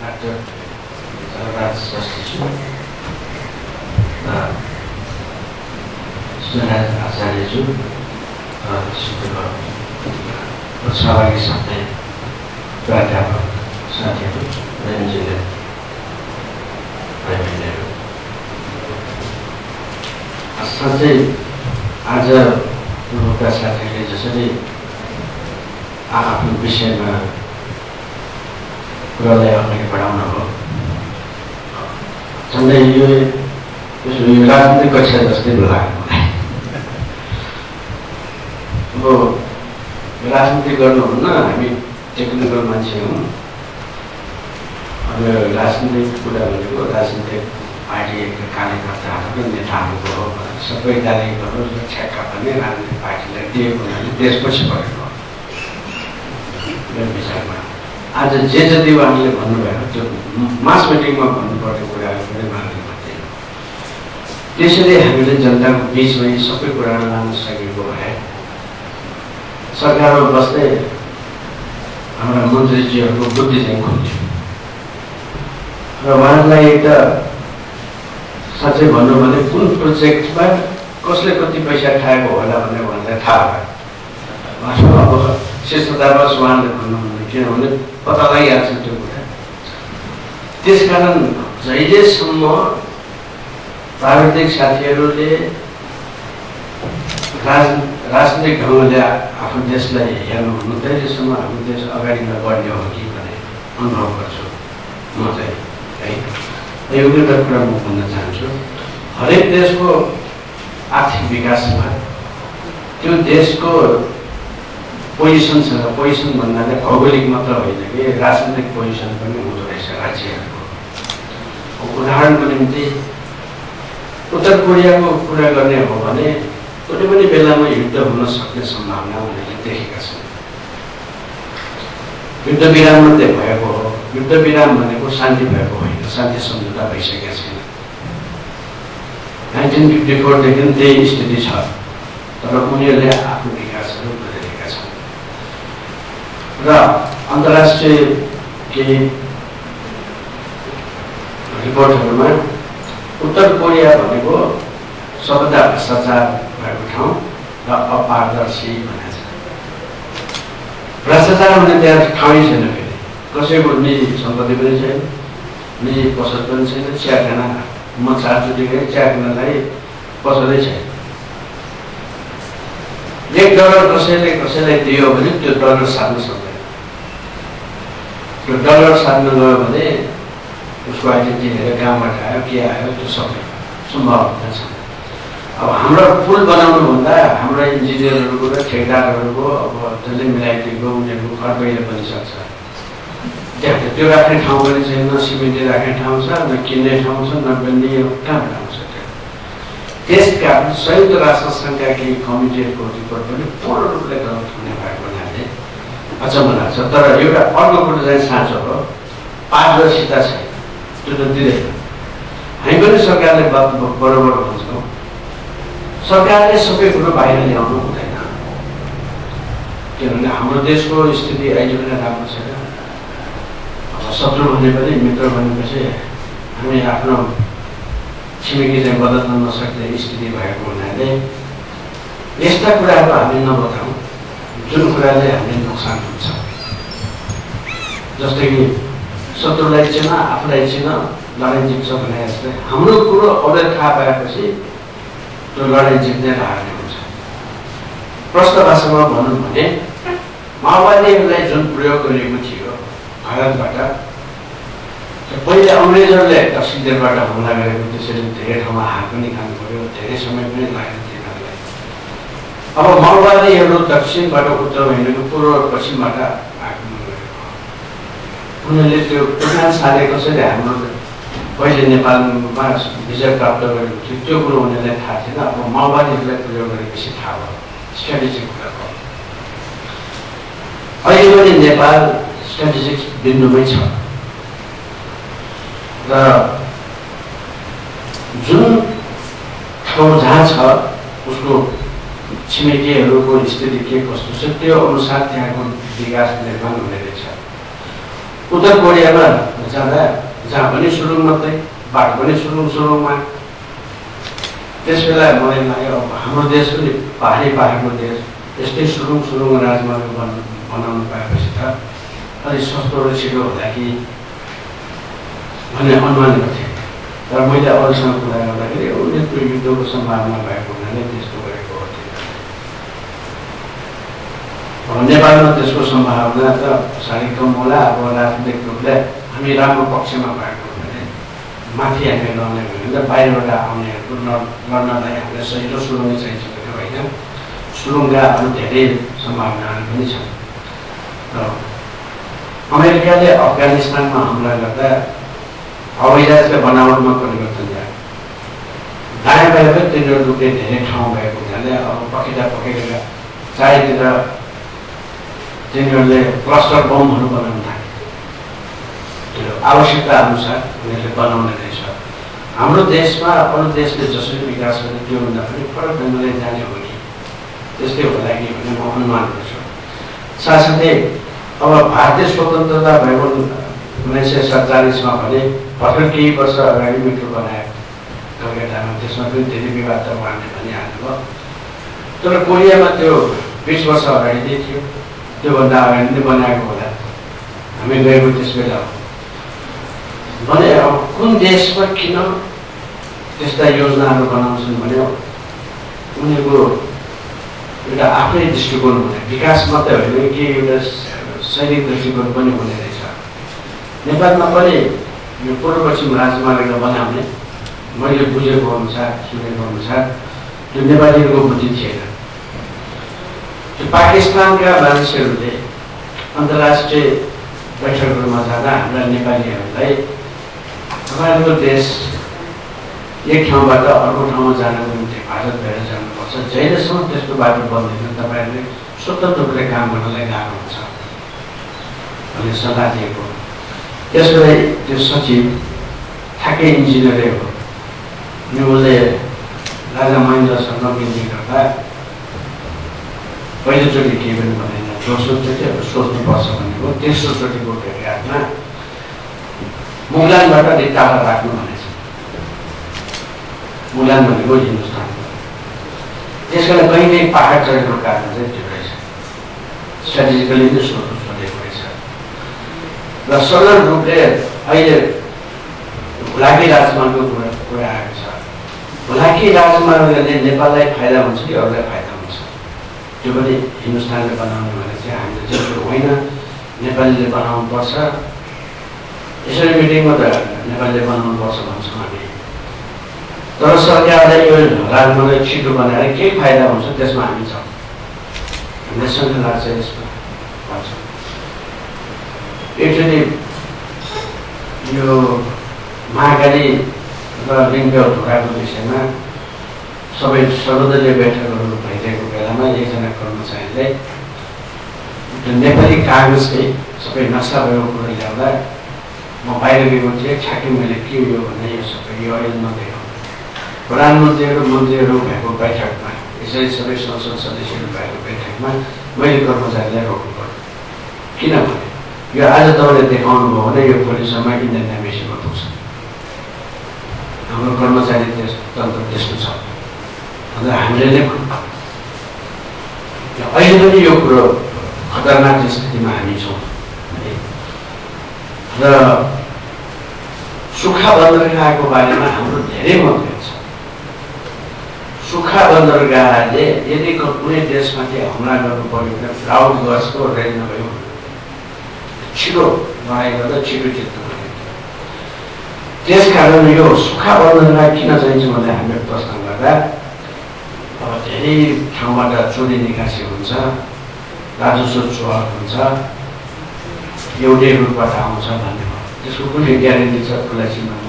Doctor राज शास्त्री सुनाज आचार्यज्यू सहभागी साथै प्राध्यापक साथीहरू र इन्जिनियर भाइ-बहिनीहरू, साँच्चै आज पूर्वका साथीहरूले जसरी आफ्नो विषयमा कुरालाई अगाडि बढाउन हो, झन्डै यो राजनीतिक कक्षा जस्तै लाग्यो मलाई। अब राजनीति गर्नुहुन्न, हामी टेक्निकल मान्छे हौँ। अब राजनीतिक कुरा भनेको राजनीतिक पार्टीका कार्यकर्ताहरू र नेताहरूको हो। सबै गालीहरू र ठ्याक्का पनि राजनीतिक पार्टीलाई दिएको हुनाले देशपछि परेको हो मेरो विचारमा। आज जे जति उहाँले भन्नुभयो त्यो मास मिटिङमा भन्नुपर्ने कुराहरू पनि उहाँले भन्दैन। त्यसैले हामीले जनताको बिचमै सबै कुराहरू लान सकेको भए सरकारमा बस्दै हाम्रा मन्त्रीजीहरूको बुद्धि चाहिँ खुल्थ्यो र उहाँलाई एउटा साँच्चै भन्नु भने कुन प्रोजेक्टमा कसले कति पैसा खाएको होला भन्ने उहाँलाई थाहा भयो। अब शिष्टतावश उहाँले भन्नुहुन्न, किनभने पत्ता लागिहाल्छ त्यो कुरा। त्यसकारण जहिलेसम्म प्राविधिक साथीहरूले राजनीतिक ढङ्गले आफ्नो देशलाई हेर्नुहुन्न, त्यसैसम्म हाम्रो देश अगाडि नबढ्ने हो कि भन्ने अनुभव गर्छु म चाहिँ है। एउटा कुरा म भन्न चाहन्छु, हरेक देशको आर्थिक विकासमा त्यो देशको पोजिसनसँग, पोजिसन भन्नाले भौगोलिक मात्र होइन कि राजनीतिक पोजिसन पनि हुँदो रहेछ राज्यहरूको। उदाहरणको निम्ति उत्तर कोरियाको कुरा गर्ने हो भने कुनै पनि बेलामा युद्ध हुन सक्ने सम्भावना उनीहरूले देखेका छन्। युद्ध विराम मात्रै भएको हो, युद्ध विराम भनेको शान्ति भएको होइन, शान्ति सम्झौता भइसकेका छैन। 1954 देखि त्यही स्थिति छ, तर उनीहरूले आफ्नो विकासहरू गरिरहेका छन्। र अन्तर्राष्ट्रिय केही रिपोर्टहरूमा उत्तर कोरिया भनेको सबभन्दा भ्रष्टाचार भएको ठाउँ र अपारदर्शी भनेको छ। भ्रष्टाचार हुने त्यहाँ ठाउँै छैन, फेरि कसैको निजी सम्पत्ति पनि छैन, निजी पसल पनि छैन। चियाखाना म 4 चोटि गएँ, चियाखानालाई पसलै छैन। $1 कसैलाई दियो भने त्यो डलर सार्न सक्दैन। त्यो डलर सार्न गयो भने उसको आइडेन्टिटी हेरेर कहाँबाट आयो, के आयो, त्यो सबै सम्भावना छ। अब हाम्रो पुल बनाउनुभन्दा हाम्रा इन्जिनियरहरूको र ठेकेदारहरूको अब जसले मिलाइदिएको उनीहरूको कर्तव्य पनि सक्छ। त्यहाँ त्यो राख्ने ठाउँ पनि छैन, न सिमेन्ट राख्ने ठाउँ छ, न किन्ने ठाउँ छ, न बन्ने कहाँबाट आउँछ त्यो। त्यसका संयुक्त राष्ट्र सङ्घका केही कमिटीहरूको रिपोर्ट पनि पूर्ण रूपले गलत हुने भएको हुनाले अचम्म लाग्छ। तर एउटा अर्को कुरो चाहिँ साँचो हो, पारदर्शिता छैन, त्यो त दिँदैन। हामी पनि सरकारले बरोबर भन्छौँ, सरकारले सबै कुरो बाहिर ल्याउनु हुँदैन, किनभने हाम्रो देशको स्थिति अहिले पनि राम्रो छैन। अब शत्रु भने पनि मित्र भनेपछि हामी आफ्नो छिमेकी चाहिँ बदल्न नसक्ने स्थिति भएको हुनाले यस्ता कुराहरू हामी नबताउँ जुन कुराले हामीले नोक्सान हुन्छ। जस्तै कि शत्रुलाई चिन, आफूलाई चिन, लडाइँ जित्छ भने जस्तै हाम्रो कुरो अरूले थाहा पाएपछि त्यो लडाइँ जित्ने हार्ने हुन्छ। प्रष्ट भाषामा भनौँ भने माओवादीहरूलाई जुन प्रयोग गरिएको थियो भारतबाट, पहिले अङ्ग्रेजहरूले दक्षिणतिरबाट हमला गरेको, त्यसरी धेरै ठाउँमा हात पनि खानु पर्यो, धेरै समय पनि लाग्यो तिनीहरूलाई। अब माओवादीहरू दक्षिणबाट उत्तर होइन, पूर्व पश्चिमबाट आक्रमण गरेको। उनीहरूले त्यो उठान साले कसरी हाम्रो पहिले नेपालमा विजय प्राप्त गरेको थियो त्यो कुरो उनीहरूलाई थाहा थिएन। अब माओवादीहरूलाई प्रयोग गरेपछि थाहा भयो, स्ट्राटेजिक कुरा भयो। अहिले पनि नेपाल स्ट्राटेजिक बिन्दुमै छ र जुन ठाउँ जहाँ छ उसको छिमेकीहरूको स्थिति के कस्तो छ त्यो अनुसार त्यहाँको विकास निर्माण हुने रहेछ। उत्तर कोरियामा जाँदा जहाँ पनि सुरुङ मात्रै, बाटो पनि सुरुङमा। त्यस बेला मलाई लाग्यो अब हाम्रो देश पनि पहाडको देश, यस्तै सुरुङ राजमार्ग बनाउनु पाएपछि त अलिक सस्तो र छिटो होला कि भन्ने अनुमान गर्थेँ। तर मैले अरूसँग कुरा गर्दाखेरि उनीहरूको युद्धको सम्भावना भएको हुनाले त्यस्तो गरेको हो। अब नेपालमा त्यसको सम्भावना त साह्रै कम होला। अब राजनीतिक रूपले हामी राम्रो पक्षमा भएको हुनाले माथि हामी लड्ने भयो भने बाहिरबाट आउनेहरूको लड्नलाई हामीलाई सहिलो सुरुङै चाहिसकेको होइन। सुरुङका अरू धेरै सम्भावनाहरू पनि छन्। अमेरिकाले अफगानिस्तानमा हमला गर्दा हवाईजहाजका बनावटमा परिवर्तन ल्यायो। दायाँ बाहिर तिनीहरू लुक्ने धेरै ठाउँ भएको हुनाले अब पखेटा चारैतिर तिनीहरूले क्लस्टर बमहरू बनाउन थाले। त्यो आवश्यकता अनुसार उनीहरूले बनाउने रहेछ। हाम्रो देशमा अरू देशले जसरी विकास गर्ने त्योभन्दा पनि फरक ढङ्गले जाने हो कि त्यस्तै होला कि भन्ने म अनुमान गर्छु। साथसाथै अब भारतीय स्वतन्त्रता भएको 1947 भने भर्खर केही वर्ष अगाडि मेट्रो बनायो कलकत्तामा। त्यसमा पनि धेरै विवाद त उहाँले भनिहाल्नुभयो। तर कोरियामा त्यो 20 वर्ष अगाडि नै थियो, त्योभन्दा अगाडि नै बनाएको होला। हामी गएको त्यस बेला हो भने अब कुन देशमा किन त्यस्ता योजनाहरू बनाउँछन् भने उनीहरूको एउटा आफ्नै दृष्टिकोण हुने, विकास मात्रै होइन कि एउटा सैनिक दृष्टिकोण पनि हुने रहेछ। नेपालमा पनि यो पूर्व पश्चिम राजमार्ग बनाउने मैले बुझेको अनुसार सुनेको अनुसार त्यो नेपालीहरूको बुद्धि थिएन। त्यो पाकिस्तानका मानिसहरूले अन्तर्राष्ट्रिय बैठकहरूमा जाँदा हाम्रा नेपालीहरूलाई तपाईँहरूको देश एक ठाउँबाट अर्को ठाउँमा जानको निम्ति भारत भएर जानुपर्छ, जहिलेसम्म त्यस्तो बाटो बन्दैन तपाईँहरूले स्वतन्त्र रूपले काम गर्नलाई गाह्रो हुन्छ भन्ने सल्लाह दिएको। त्यसले त्यो सचिव ठ्याक्कै इन्जिनियरै हो। अनि उसले राजा महेन्द्रसँग मिल्ने गर्दा पहिलोचोटि केही पनि भनेन, दोस्रोचोटि अब सोच्नुपर्छ भनेको। तेस्रोचोटिको भेटघाटमा मुगलानबाट अलिक टाढा राख्नु भनेछ। मुगलान भनेको हिन्दुस्तान। त्यस कारण कहीँ पहाड चढेको कारण चाहिँ त्यो रहेछ, स्ट्राटेजिकली नै सोचेको रहेछ। र सरल रूपले अहिले हुलाकी राजमार्गको कुरा आएको छ। हुलाकी राजमार्गले नेपाललाई फाइदा हुन्छ कि अरूलाई फाइदा हुन्छ, त्यो पनि हिन्दुस्तानले बनाउने भने चाहिँ हामीले जस्तो होइन, नेपालीले बनाउनु पर्छ। यसरी मिटिङमा त नेपालीले बनाउनु पर्छ भन्छौँ हामी। तर सरकारले यो राजमार्ग छिटो बनाएर केही फाइदा हुन्छ त्यसमा हामी छौँ, हामीलाई शङ्का लाग्छ यसमा भन्छ। एकचोटि यो महाकाली र लिङ्गदेव ढोकाको विषयमा सबै सर्वदलीय बैठकहरू भइरहेको बेलामा एकजना कर्मचारीले नेपाली कागजकै सबै नक्सा भएको कुरो ल्याउँदा म बाहिर गएको थिएँ। ठ्याक्कै मैले के यो भने यो सबै यो अहिले नदिएको प्रधानमन्त्रीहरू मन्त्रीहरू भएको बैठकमा, यसरी सबै संसद सदस्यहरू भएको बैठकमा मैले कर्मचारीलाई रोक्नु पर्यो। किनभने यो आज तपाईँले देखाउनु भयो भने यो भोलिसम्म इन्डियन एम्बेसीमा पुग्छ। हाम्रो कर्मचारी तन्त्र त्यस्तो छ। अन्त हामीले अहिले पनि यो कुरो खतरनाक स्थितिमा हामी छौँ। र सुक्खा बन्दरगाहको बारेमा हाम्रो धेरै मतभेद छ। सुक्खा बन्दरगाहले यदि कुनै देशमाथि हमला गर्नु पर्यो भने राउट गजको रेल नभयो छिटो लडाइँ गर्दा छिटो जित्नु पर्यो। त्यसकारण यो सुक्खा बन्दरगाह किन चाहिन्छ भने हामीले प्रश्न गर्दा अब धेरै ठाउँबाट चोरी निकासी हुन्छ, राजस्व चोहर हुन्छ, एउटै रूपबाट आउँछ भन्ने भयो। त्यसको कुनै ग्यारेन्टी छ खुला सीमामा?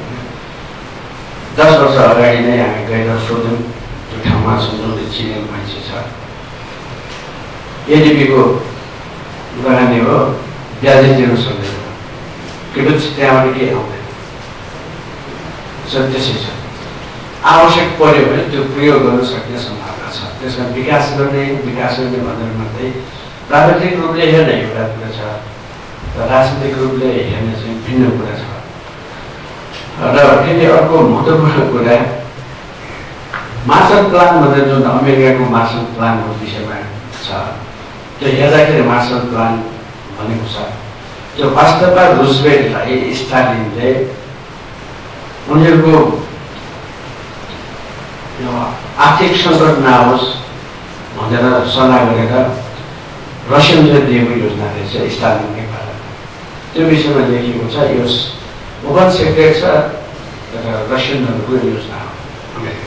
10 वर्ष अगाडि नै हामी गएर सोध्यौँ त्यो ठाउँमा सम्झौता चिनेको मान्छे छ, एडिपीको गरानी हो, ब्याजै तिर्नु सक्दैन, केवल त्यहाँबाट केही आउँदैन। त्यसै छ, आवश्यक पर्यो भने त्यो प्रयोग गर्न सक्ने सम्भावना छ। त्यसमा विकास गर्ने भनेर मात्रै प्राकृतिक रूपले हेर्ने एउटा कुरा छ। राजनीतिक रूपले हेर्ने चाहिँ भिन्न कुरा छ। र फेरि अर्को महत्त्वपूर्ण कुरा मार्शल प्लान भनेर जुन अमेरिकाको मार्शल प्लानको विषयमा छ, त्यो हेर्दाखेरि मार्शल प्लान भनेको छ त्यो वास्तवमा रुजवेल्टलाई स्टालिनले उनीहरूको आर्थिक सङ्कट नआओस् भनेर सल्लाह गरेर रसियनले दिएको योजना रहेछ स्टालिनकै पाला। त्यो विषयमा लेखिएको छ, यो ओपन सेक्रेट छ, रसियनहरूको योजना हो अमेरिका।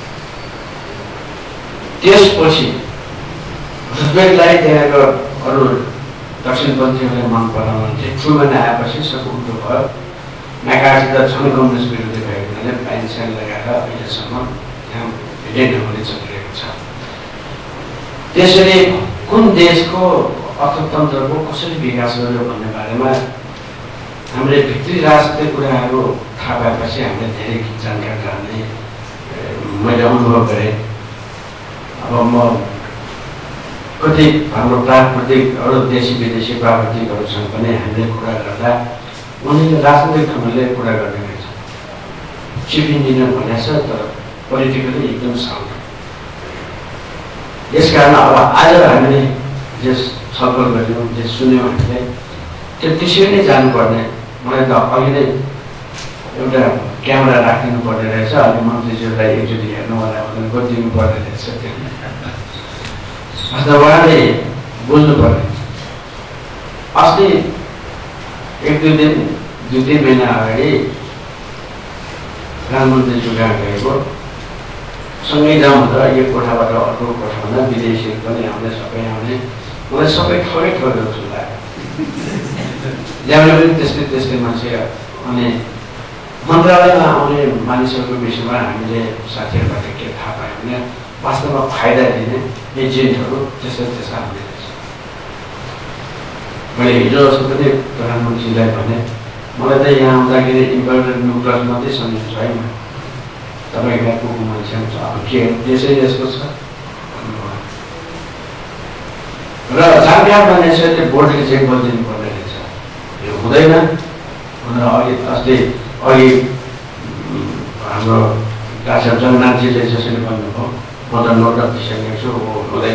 त्यसपछि रुजवेल्टलाई त्यहाँको अरू दक्षिणपन्थीहरूले मन पराउनु चाहिँ ट्रुमन आएपछि सब उल्टो भयो। म्याकार्थी त झन् कम्युनिस्ट विरोधी भएको हुनाले पाइन साइन लगाएर अहिलेसम्म त्यहाँ भिडै ढङ्गले चलिरहेको छ। त्यसरी कुन देशको अर्थतन्त्रको कसरी विकास गर्यो भन्ने बारेमा हामीले भित्री राजनीतिक कुराहरू थाहा पाएपछि हामीले धेरै जानकारी रहने मैले अनुभव गरेँ। अब म कति हाम्रो प्राकृतिक अरू देशी विदेशी प्राकृतिकहरूसँग पनि हामीले कुरा गर्दा उनीहरूले राजनीतिक ढङ्गले कुरा गर्ने रहेछ। चिफ इन्जिनियर भनेको छ तर पोलिटिकली एकदम साउन्ड। यसकारण अब आज हामीले जे छलफल गऱ्यौँ जे सुन्यौँ हामीले त्यो त्यसरी नै जानुपर्ने। मलाई त अघि नै एउटा क्यामेरा राखिदिनु पर्ने रहेछ, अनि मन्त्रीज्यूलाई एकचोटि हेर्नु होला भनेर गरिदिनु पर्ने रहेछ। अन्त उहाँले बुझ्नु पर्ने अस्ति एक दुई तिन महिना अगाडि प्रधानमन्त्रीज्यू कहाँ गएको, सँगै जाउँ त यो कोठाबाट अर्को कोठामा विदेशीहरू पनि आउने सबै आउने, मलाई सबै ठगै ठगेको जस्तो लाग्यो। ल्याउने पनि त्यस्तै मान्छे। अनि मन्त्रालयमा आउने मानिसहरूको विषयमा हामीले साथीहरूबाट के थाहा पायौँ भने वास्तवमा फाइदा दिने एजेन्टहरू त्यस्ता आउने रहेछ। मैले हिजो अस्ति पनि प्रधानमन्त्रीलाई भने मलाई त यहाँ आउँदाखेरि इम्पोर्टेड न्युक्लियस मात्रै सम्झिन्छ है, तपाईँको यहाँ को मान्छे आउँछ, अब के देशै यस्तो छ। र जानकार मानिसहरूले बोर्डले चेक गरिदिनु पर्ने रहेछ, यो हुँदैन भनेर अघि हाम्रो डाक्टर जगन्नाथजीले जसरी भन्नुभयो, म त नोट दिइसकेको छु, हुँदैन।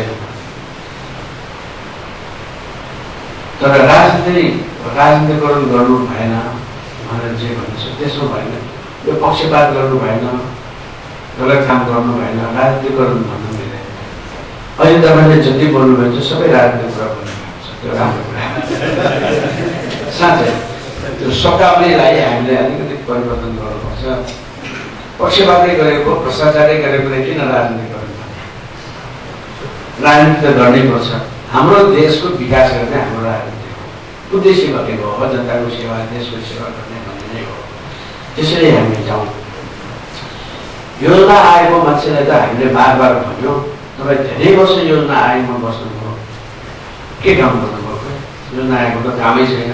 तर राजनीतिकरण गर्नु भएन भनेर जे भन्छ त्यसो भएन, यो पक्षपात गर्नु भएन, गलत काम गर्नु भएन, राजनीतिकरण भन्नु मिलेन। अहिले तपाईँले जति बोल्नुभएको छ सबै राजनीतिक कुरा बोल्नुभएको छ, त्यो राम्रो कुरा साँच्चै। त्यो शब्दावलीलाई हामीले अलिकति परिवर्तन गर्नुपर्छ। पक्षपातै गरेको, भ्रष्टाचारै गरेकोले किन राजनीति गर्नु? राजनीति त गर्नै पर्छ। हाम्रो देशको विकास गर्ने हाम्रो राजनीति हो, उद्देश्य भनेको हो जनताको सेवा, देशको सेवा गर्ने भन्ने नै हो। त्यसरी हामी जाउँ। योजना आएको मान्छेलाई त हामीले बार भन्यो, तपाईँ धेरै वर्ष योजना आयोगमा बस्नुभयो, के काम गर्नुभयो? योजना आएको त कामै छैन।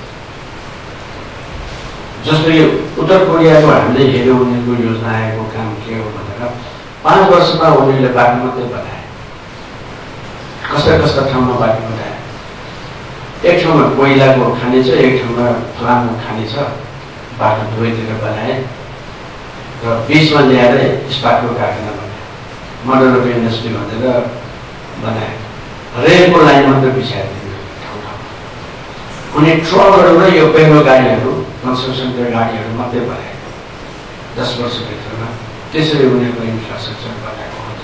जस्तो यो उत्तर कोरियाको हामीले हेऱ्यौँ, उनीहरूको योजना आएको काम के हो भनेर 5 वर्षमा उनीहरूले बाटो मात्रै बनाए। कस्ता ठाउँमा बाटो बनाए? एक ठाउँमा कोइलाको खानी छ, एक ठाउँमा फलामको खानी छ, बाटो दुवैतिर बनाए र बिचमा ल्याएर इस्पातको कारखाना बनाए, मोटर अफ इन्डस्ट्री भनेर बनाए। रेलको लाइन मात्रै बिछाइदिनु ठाउँ ठाउँमा। अनि ट्रकहरू र यो पहिलो गाडीहरू, कन्स्ट्रक्सनको गाडीहरू मात्रै बनाए 10 वर्षभित्रमा। त्यसरी उनीहरूको इन्फ्रास्ट्रक्चर बनाएको हो।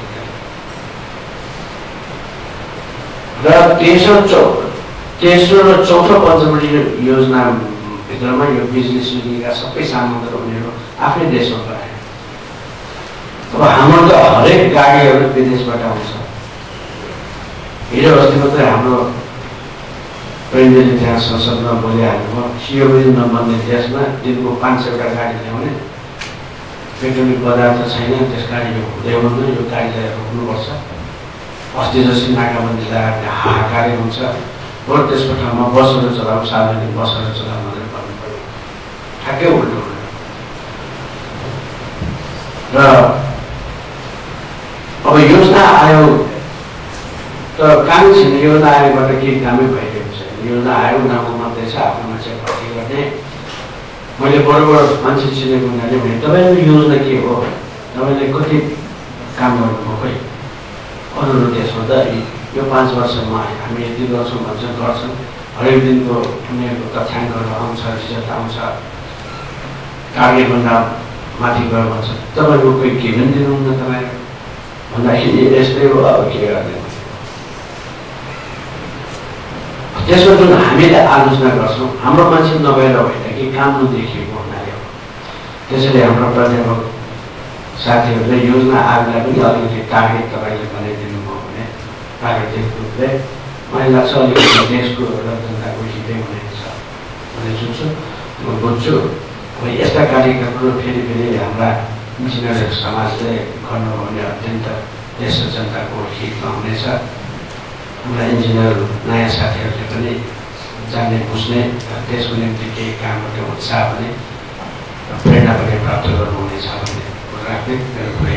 र तेस्रो र चौथो पञ्चवटी योजना भित्रमा यो बिजनेस युनिका सबै सामानहरू उनीहरू आफ्नै देशमा बनाए। अब हाम्रो त हरेक गाडीहरू विदेशबाट आउँछ। हिजो अस्ति मात्रै हाम्रो प्रेमले त्यहाँ संसदमा बोलिहाल्नुभयो, सिओबी नबन्ने देशमा दिनको 500वटा गाडी ल्याउने, पेट्रोलिक पदार्थ छैन, त्यस गाडीले ल्याउनु, यो गाडीलाई रोक्नुपर्छ। अस्ति जसरी नाकाबन्दी लगाएर हाहाकारै हुन्छ, बरु त्यसको ठाउँमा बसहरू चलाउँ, सार्वजनिक बसहरू चलाउँ भनेर भन्नु पऱ्यो। ठ्याक्कै उल्टो हुनु। र अब योजना आयो त काम छैन, योजना आयोबाट केही कामै भइरहेको छैन। योजना आयो उनीहरूको मात्रै छ आफ्नो मान्छे भर्ती गर्ने मैले बरोबर मान्छे चिनेको हुनाले भने तपाईँको योजना के हो तपाईँले कति काम गर्नुभयो खोइ अरू त्यसमा त यो 5 वर्षमा हामी यति गर्छौँ गर्छौँ हरेक दिनको उनीहरूको तथ्याङ्कहरू आउँछ रिजल्ट आउँछ टार्गेटभन्दा माथि गएर भन्छ तपाईँको कोही के पनि दिनुहुन्न तपाईँ भन्दाखेरि यस्तै हो अब के गर्ने त्यसमा जुन हामीले आलोचना गर्छौँ हाम्रो मान्छे नभएर होइन कि काम नदेखिएको हुनाले हो त्यसैले हाम्रो प्राध्यापक साथीहरूले योजना आयोगलाई पनि अलिकति टार्गेट तपाईँले बनाइदिनु भयो भने प्राकृतिक रूपले मलाई लाग्छ अलिकति देशको र जनताको हितै हुनेछ भन्ने सोच्छु म बुझ्छु अब यस्ता कार्यक्रमहरू फेरि हाम्रा इन्जिनियरहरू समाजले गर्नुभयो भने अत्यन्त देश र जनताको हितमा हुनेछ हाम्रा इन्जिनियर नयाँ साथीहरूले पनि जान्ने बुझ्ने त्यसको निम्ति केही काम गर्ने उत्साह पनि प्रेरणा पनि प्राप्त गर्नुहुनेछ भन्ने कुरा राख्ने मेरो